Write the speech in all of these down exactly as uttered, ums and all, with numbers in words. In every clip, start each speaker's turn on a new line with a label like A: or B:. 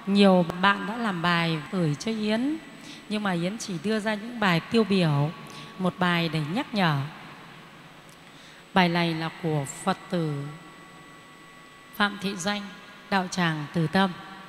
A: Nhiều bạn đã làm bài gửi cho Yến, nhưng mà Yến chỉ đưa ra những bài tiêu biểu, một bài để nhắc nhở. Bài này là của Phật tử Phạm Thị Doanh, đạo tràng Từ Tâm.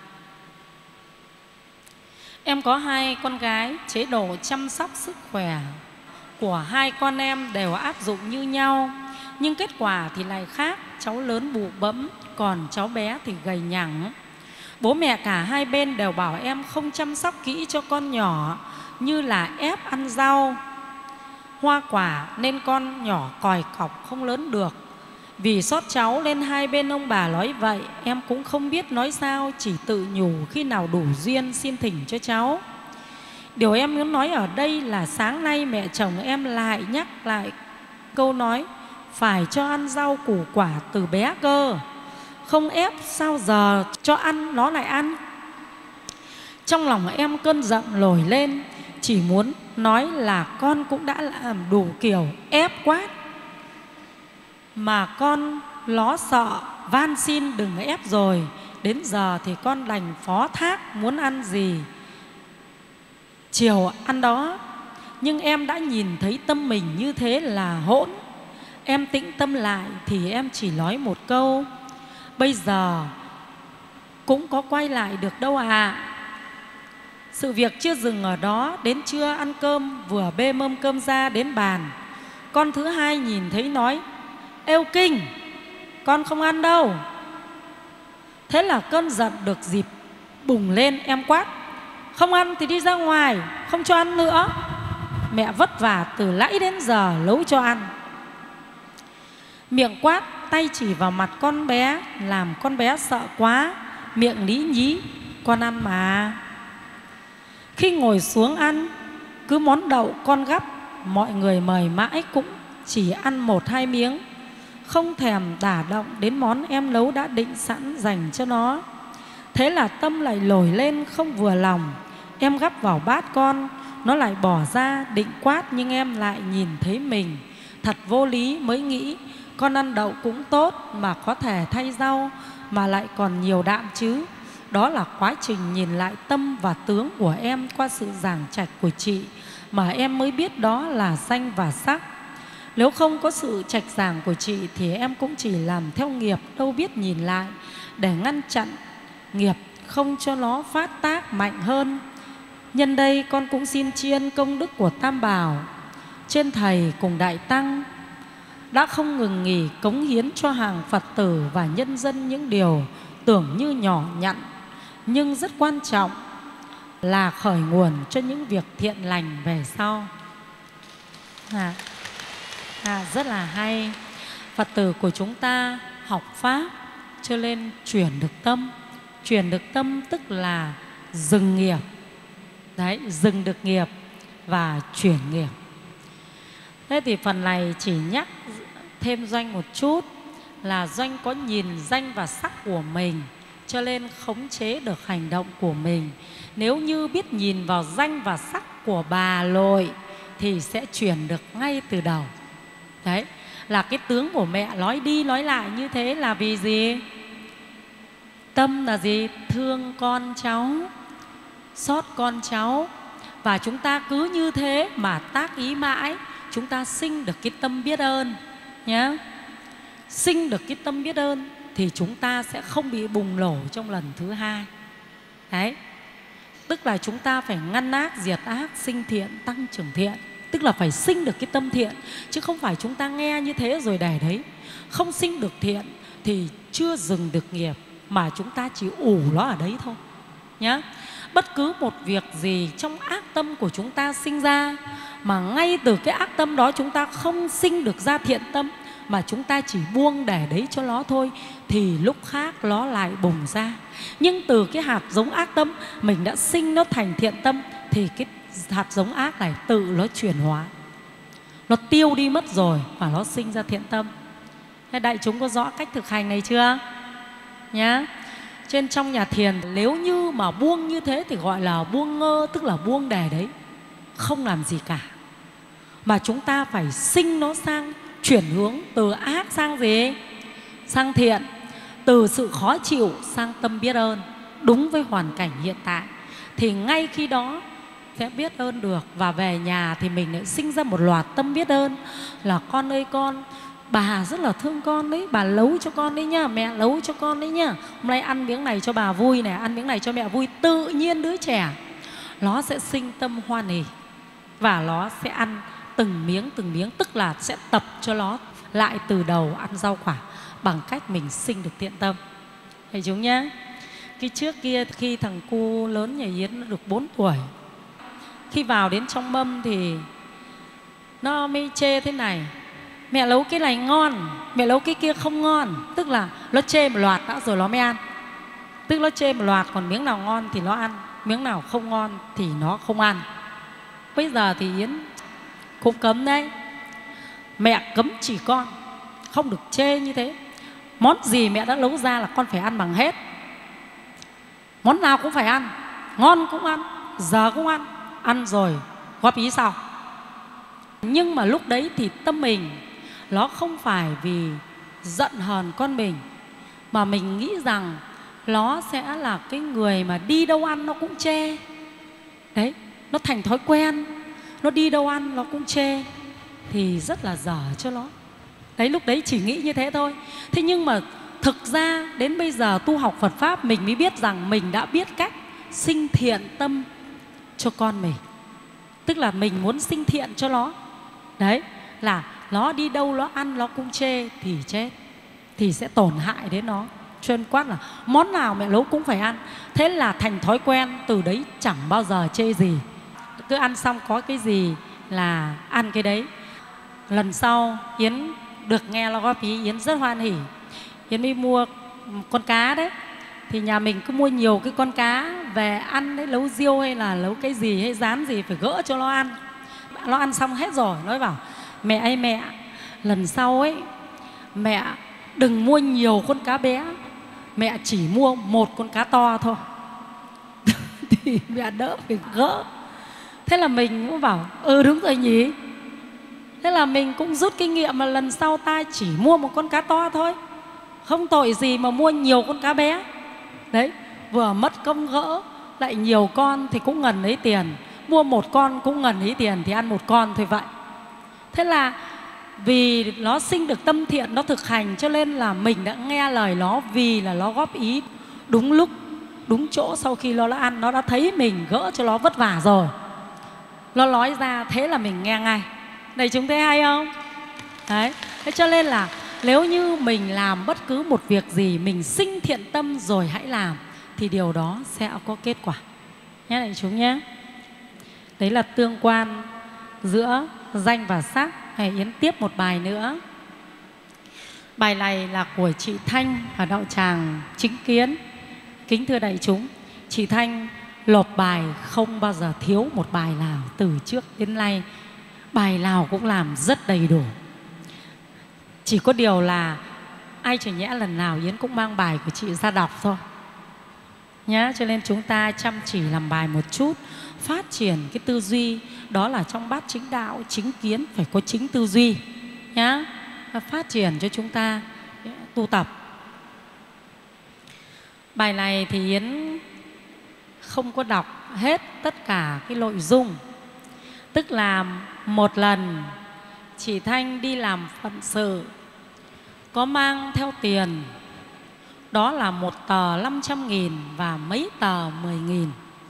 A: Em có hai con gái, chế độ chăm sóc sức khỏe của hai con em đều áp dụng như nhau, nhưng kết quả thì lại khác. Cháu lớn bụ bẫm, còn cháu bé thì gầy nhẳng. Bố mẹ cả hai bên đều bảo em không chăm sóc kỹ cho con nhỏ, như là ép ăn rau, hoa quả, nên con nhỏ còi cọc không lớn được. Vì xót cháu nên hai bên ông bà nói vậy, em cũng không biết nói sao, chỉ tự nhủ khi nào đủ duyên xin thỉnh cho cháu. Điều em muốn nói ở đây là sáng nay mẹ chồng em lại nhắc lại câu nói phải cho ăn rau củ quả từ bé cơ, không ép sao giờ cho ăn nó lại ăn. Trong lòng em cơn giận nổi lên, chỉ muốn nói là con cũng đã làm đủ kiểu ép quát, mà con ló sợ van xin đừng ép rồi. Đến giờ thì con đành phó thác, muốn ăn gì chiều ăn đó. Nhưng em đã nhìn thấy tâm mình như thế là hỗn. Em tĩnh tâm lại thì em chỉ nói một câu: bây giờ cũng có quay lại được đâu à. Sự việc chưa dừng ở đó. Đến trưa ăn cơm, vừa bê mâm cơm ra đến bàn, con thứ hai nhìn thấy nói: êu kinh, con không ăn đâu. Thế là cơn giận được dịp bùng lên, em quát: không ăn thì đi ra ngoài, không cho ăn nữa. Mẹ vất vả từ nãy đến giờ nấu cho ăn. Miệng quát, tay chỉ vào mặt con bé, làm con bé sợ quá, miệng lý nhí: con ăn mà. Khi ngồi xuống ăn, cứ món đậu con gắp, mọi người mời mãi cũng chỉ ăn một hai miếng, không thèm đả động đến món em nấu đã định sẵn dành cho nó. Thế là tâm lại nổi lên không vừa lòng. Em gắp vào bát con, nó lại bỏ ra định quát, nhưng em lại nhìn thấy mình thật vô lý, mới nghĩ con ăn đậu cũng tốt mà có thể thay rau, mà lại còn nhiều đạm chứ. Đó là quá trình nhìn lại tâm và tướng của em qua sự giảng trạch của chị, mà em mới biết đó là danh và sắc. Nếu không có sự trạch giảng của chị thì em cũng chỉ làm theo nghiệp, đâu biết nhìn lại để ngăn chặn nghiệp không cho nó phát tác mạnh hơn. Nhân đây con cũng xin tri ân công đức của Tam Bảo, trên Thầy cùng Đại Tăng đã không ngừng nghỉ cống hiến cho hàng Phật tử và nhân dân những điều tưởng như nhỏ nhặn nhưng rất quan trọng, là khởi nguồn cho những việc thiện lành về sau. À, à, rất là hay. Phật tử của chúng ta học Pháp cho nên chuyển được tâm. Chuyển được tâm tức là dừng nghiệp. Đấy, dừng được nghiệp và chuyển nghiệp. Thế thì phần này chỉ nhắc thêm Doanh một chút là Doanh có nhìn danh và sắc của mình, cho nên khống chế được hành động của mình. Nếu như biết nhìn vào danh và sắc của bà nội thì sẽ chuyển được ngay từ đầu. Đấy, là cái tướng của mẹ nói đi nói lại như thế là vì gì? Tâm là gì? Thương con cháu, xót con cháu. Và chúng ta cứ như thế mà tác ý mãi, chúng ta sinh được cái tâm biết ơn nhé. Sinh được cái tâm biết ơn thì chúng ta sẽ không bị bùng nổ trong lần thứ hai. Đấy, tức là chúng ta phải ngăn ác, diệt ác, sinh thiện, tăng trưởng thiện. Tức là phải sinh được cái tâm thiện, chứ không phải chúng ta nghe như thế rồi để đấy. Không sinh được thiện thì chưa dừng được nghiệp, mà chúng ta chỉ ủ nó ở đấy thôi nhá. Bất cứ một việc gì trong ác tâm của chúng ta sinh ra, mà ngay từ cái ác tâm đó chúng ta không sinh được ra thiện tâm, mà chúng ta chỉ buông để đấy cho nó thôi, thì lúc khác nó lại bùng ra. Nhưng từ cái hạt giống ác tâm mình đã sinh nó thành thiện tâm, thì cái hạt giống ác này tự nó chuyển hóa, nó tiêu đi mất rồi và nó sinh ra thiện tâm. Thế đại chúng có rõ cách thực hành này chưa nhá? Trên trong nhà thiền, nếu như mà buông như thế thì gọi là buông ngơ, tức là buông để đấy, không làm gì cả. Mà chúng ta phải sinh nó sang, chuyển hướng từ ác sang gì? Sang thiện. Từ sự khó chịu sang tâm biết ơn. đúng với hoàn cảnh hiện tại, thì ngay khi đó sẽ biết ơn được. Và về nhà thì mình lại sinh ra một loạt tâm biết ơn là con ơi con, bà rất là thương con đấy, bà nấu cho con đấy nhá, mẹ nấu cho con đấy nhá, hôm nay ăn miếng này cho bà vui này, ăn miếng này cho mẹ vui. Tự nhiên đứa trẻ nó sẽ sinh tâm hoan hỉ và nó sẽ ăn từng miếng từng miếng, tức là sẽ tập cho nó lại từ đầu ăn rau quả bằng cách mình sinh được thiện tâm. Thầy chúng nhé, cái trước kia khi thằng cu lớn nhà Yến nó được bốn tuổi, khi vào đến trong mâm thì nó mới chê thế này: mẹ nấu cái này ngon, mẹ nấu cái kia không ngon. Tức là nó chê một loạt đã rồi nó mới ăn. Tức nó chê một loạt, còn miếng nào ngon thì nó ăn, miếng nào không ngon thì nó không ăn. Bây giờ thì Yến cũng cấm đấy, mẹ cấm chỉ con không được chê như thế. Món gì mẹ đã nấu ra là con phải ăn bằng hết, món nào cũng phải ăn, ngon cũng ăn, giờ cũng ăn, ăn rồi góp ý sau. Nhưng mà lúc đấy thì tâm mình nó không phải vì giận hờn con mình, mà mình nghĩ rằng nó sẽ là cái người mà đi đâu ăn nó cũng chê. Đấy, nó thành thói quen, nó đi đâu ăn nó cũng chê, thì rất là dở cho nó. Đấy, lúc đấy chỉ nghĩ như thế thôi. Thế nhưng mà thực ra đến bây giờ tu học Phật Pháp, mình mới biết rằng mình đã biết cách sinh thiện tâm cho con mình. Tức là mình muốn sinh thiện cho nó. Đấy, là nó đi đâu nó ăn nó cũng chê thì chết, thì sẽ tổn hại đến nó. Chuyên quát là món nào mẹ nấu cũng phải ăn. Thế là thành thói quen, từ đấy chẳng bao giờ chê gì. Cứ ăn xong có cái gì là ăn cái đấy. Lần sau Yến được nghe nó góp ý, Yến rất hoan hỉ. Yến mới mua con cá đấy, thì nhà mình cứ mua nhiều cái con cá về ăn đấy, nấu riêu hay là nấu cái gì hay rán gì phải gỡ cho nó ăn. Nó ăn xong hết rồi, nó bảo mẹ ơi mẹ, lần sau ấy mẹ đừng mua nhiều con cá bé, mẹ chỉ mua một con cá to thôi thì mẹ đỡ phải gỡ. Thế là mình cũng bảo ừ đúng rồi nhỉ. Thế là mình cũng rút kinh nghiệm mà lần sau ta chỉ mua một con cá to thôi, không tội gì mà mua nhiều con cá bé. Đấy, vừa mất công gỡ, lại nhiều con thì cũng ngần ấy tiền, mua một con cũng ngần ấy tiền thì ăn một con thôi vậy. Thế là vì nó sinh được tâm thiện, nó thực hành, cho nên là mình đã nghe lời nó, vì là nó góp ý đúng lúc, đúng chỗ. Sau khi nó đã ăn, nó đã thấy mình gỡ cho nó vất vả rồi, nó nói ra, thế là mình nghe ngay. Này chúng thấy hay không? Đấy, thế cho nên là nếu như mình làm bất cứ một việc gì, mình sinh thiện tâm rồi hãy làm, thì điều đó sẽ có kết quả. Nhé này chúng nhé. Đấy là tương quan giữa danh và sắc. Hãy Yến tiếp một bài nữa. Bài này là của chị Thanh ở đạo tràng Chính Kiến. Kính thưa đại chúng, chị Thanh lộp bài không bao giờ thiếu một bài nào từ trước đến nay. Bài nào cũng làm rất đầy đủ. Chỉ có điều là ai chẳng nhẽ lần nào Yến cũng mang bài của chị ra đọc thôi nhá. Cho nên chúng ta chăm chỉ làm bài một chút, phát triển cái tư duy. Đó là trong bát chính đạo, chính kiến phải có chính tư duy nhá, phát triển cho chúng ta tu tập. Bài này thì Yến không có đọc hết tất cả cái nội dung. Tức là một lần chị Thanh đi làm phận sự, có mang theo tiền, đó là một tờ năm trăm nghìn và mấy tờ mười nghìn.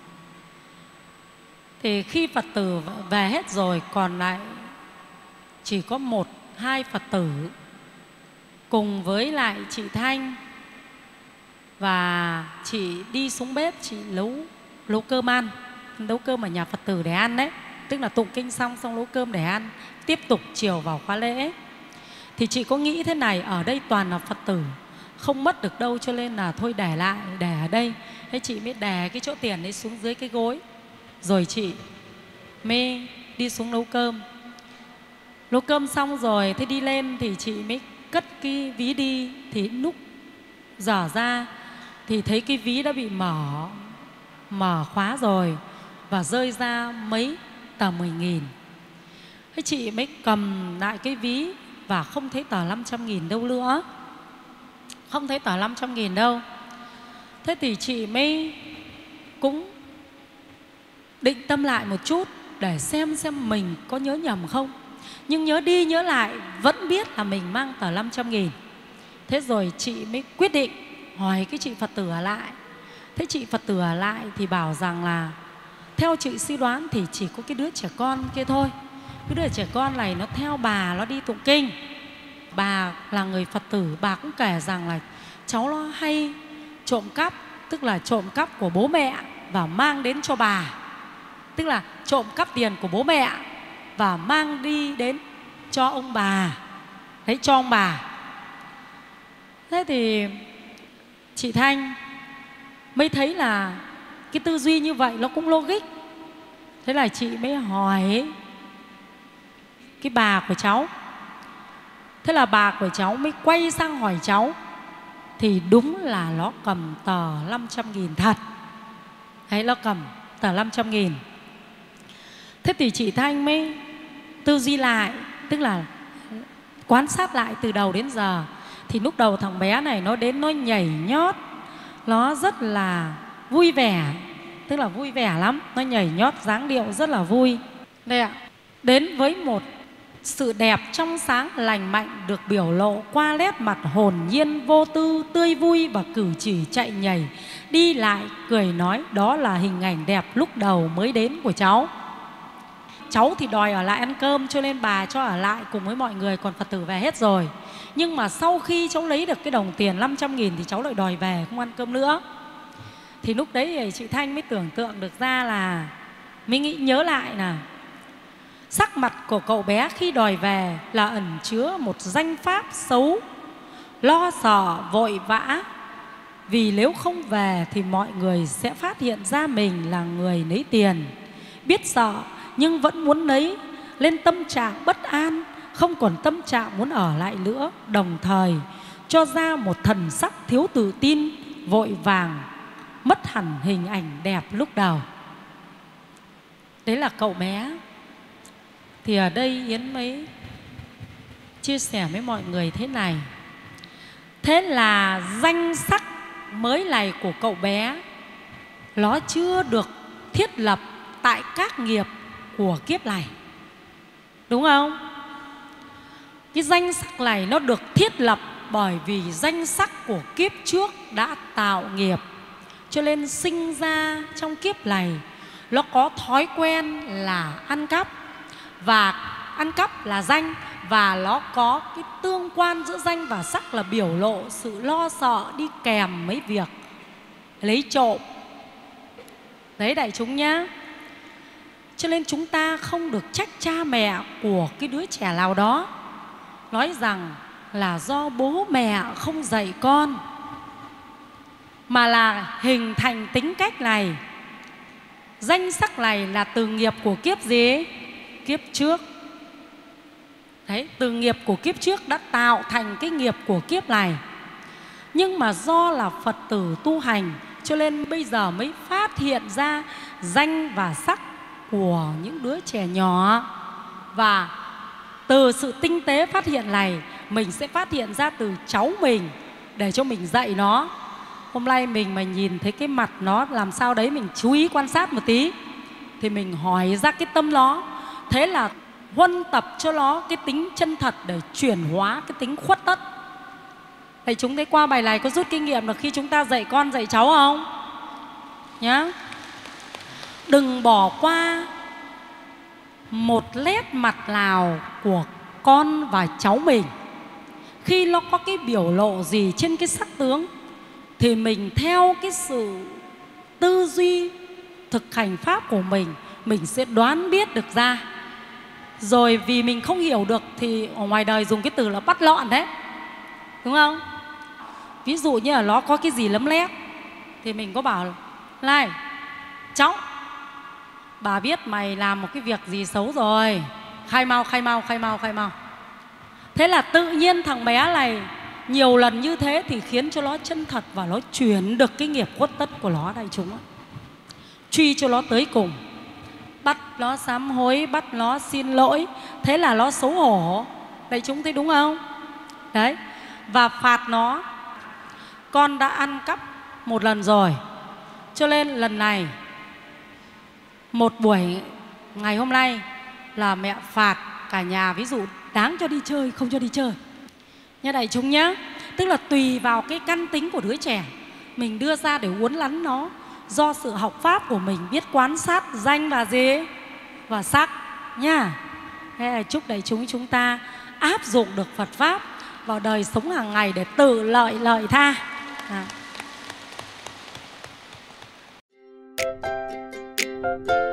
A: Thì khi Phật tử về hết rồi, còn lại chỉ có một, hai Phật tử cùng với lại chị Thanh. Và chị đi xuống bếp, chị nấu, nấu cơm ăn, nấu cơm ở nhà Phật tử để ăn đấy. Tức là tụng kinh xong, xong nấu cơm để ăn, tiếp tục chiều vào khóa lễ. Thì chị có nghĩ thế này, ở đây toàn là Phật tử, không mất được đâu, cho nên là thôi để lại, để ở đây. Thế chị mới đè cái chỗ tiền ấy xuống dưới cái gối, rồi chị mới đi xuống nấu cơm. Nấu cơm xong rồi, thế đi lên thì chị mới cất cái ví đi. Thì lúc dở ra thì thấy cái ví đã bị mở, mở khóa rồi, và rơi ra mấy tờ mười nghìn. Thế chị mới cầm lại cái ví và không thấy tờ năm trăm nghìn đâu nữa. Không thấy tờ năm trăm nghìn đâu. Thế thì chị mới cũng định tâm lại một chút để xem xem mình có nhớ nhầm không. Nhưng nhớ đi nhớ lại vẫn biết là mình mang tờ năm trăm nghìn. Thế rồi chị mới quyết định hỏi cái chị Phật tử ở lại. Thế chị Phật tử ở lại thì bảo rằng là theo chị suy đoán thì chỉ có cái đứa trẻ con kia thôi. Cái đứa trẻ con này nó theo bà, nó đi tụng kinh. Bà là người Phật tử, bà cũng kể rằng là cháu nó hay trộm cắp, tức là trộm cắp của bố mẹ và mang đến cho bà. Tức là trộm cắp tiền của bố mẹ và mang đi đến cho ông bà. Đấy, cho ông bà. Thế thì chị Thanh mới thấy là cái tư duy như vậy nó cũng logic. Thế là chị mới hỏi cái bà của cháu. Thế là bà của cháu mới quay sang hỏi cháu. Thì đúng là nó cầm tờ năm trăm nghìn thật. Đấy, nó cầm tờ năm trăm nghìn. Thế thì chị Thanh mới tư duy lại, tức là quan sát lại từ đầu đến giờ. Thì lúc đầu thằng bé này nó đến nó nhảy nhót, nó rất là vui vẻ, tức là vui vẻ lắm. Nó nhảy nhót dáng điệu rất là vui. Đây ạ, đến với một sự đẹp trong sáng lành mạnh được biểu lộ qua nét mặt hồn nhiên vô tư, tươi vui và cử chỉ chạy nhảy, đi lại, cười nói. Đó là hình ảnh đẹp lúc đầu mới đến của cháu. Cháu thì đòi ở lại ăn cơm cho nên bà cho ở lại cùng với mọi người, còn Phật tử về hết rồi. Nhưng mà sau khi cháu lấy được cái đồng tiền năm trăm nghìn thì cháu lại đòi về không ăn cơm nữa. Thì lúc đấy chị Thanh mới tưởng tượng được ra là, mới nghĩ nhớ lại là sắc mặt của cậu bé khi đòi về là ẩn chứa một danh pháp xấu, lo sợ vội vã. Vì nếu không về thì mọi người sẽ phát hiện ra mình là người lấy tiền. Biết sợ nhưng vẫn muốn lấy, lên tâm trạng bất an, không còn tâm trạng muốn ở lại nữa. Đồng thời cho ra một thần sắc thiếu tự tin, vội vàng, mất hẳn hình ảnh đẹp lúc đầu. Đấy là cậu bé. Thì ở đây Yến mới chia sẻ với mọi người thế này. Thế là danh sắc mới này của cậu bé nó chưa được thiết lập tại các nghiệp của kiếp này, đúng không? Cái danh sắc này nó được thiết lập bởi vì danh sắc của kiếp trước đã tạo nghiệp. Cho nên sinh ra trong kiếp này nó có thói quen là ăn cắp. Và ăn cắp là danh. Và nó có cái tương quan giữa danh và sắc là biểu lộ sự lo sợ đi kèm mấy việc lấy trộm. Đấy đại chúng nhá. Cho nên chúng ta không được trách cha mẹ của cái đứa trẻ nào đó, nói rằng là do bố mẹ không dạy con, mà là hình thành tính cách này, danh sắc này là từ nghiệp của kiếp gì? Kiếp trước. Đấy, từ nghiệp của kiếp trước đã tạo thành cái nghiệp của kiếp này. Nhưng mà do là Phật tử tu hành, cho nên bây giờ mới phát hiện ra danh và sắc của những đứa trẻ nhỏ. Và từ sự tinh tế phát hiện này, mình sẽ phát hiện ra từ cháu mình để cho mình dạy nó. Hôm nay mình mà nhìn thấy cái mặt nó làm sao đấy, mình chú ý quan sát một tí, thì mình hỏi ra cái tâm nó. Thế là huân tập cho nó cái tính chân thật để chuyển hóa cái tính khuất tất. Thầy chúng thấy qua bài này có rút kinh nghiệm là khi chúng ta dạy con dạy cháu không? Nhá. Đừng bỏ qua một nét mặt nào của con và cháu mình. Khi nó có cái biểu lộ gì trên cái sắc tướng thì mình theo cái sự tư duy thực hành pháp của mình, mình sẽ đoán biết được ra. Rồi vì mình không hiểu được thì ở ngoài đời dùng cái từ là bắt lọn đấy, đúng không? Ví dụ như là nó có cái gì lấm lét thì mình có bảo này cháu, bà biết mày làm một cái việc gì xấu rồi, khai mau khai mau khai mau khai mau. Thế là tự nhiên thằng bé này nhiều lần như thế thì khiến cho nó chân thật và nó chuyển được cái nghiệp khuất tất của nó đại chúng. Truy cho nó tới cùng, bắt nó sám hối, bắt nó xin lỗi. Thế là nó xấu hổ. Đại chúng thấy đúng không? Đấy. Và phạt nó. Con đã ăn cắp một lần rồi. Cho nên lần này, một buổi ngày hôm nay là mẹ phạt cả nhà, ví dụ đáng cho đi chơi, không cho đi chơi. Như đại chúng nhé. Tức là tùy vào cái căn tính của đứa trẻ, mình đưa ra để uốn lắn nó. Do sự học pháp của mình biết quan sát danh và gì? Và sắc nha. Thế là chúc đại chúng chúng ta áp dụng được Phật Pháp vào đời sống hàng ngày để tự lợi lợi tha. À.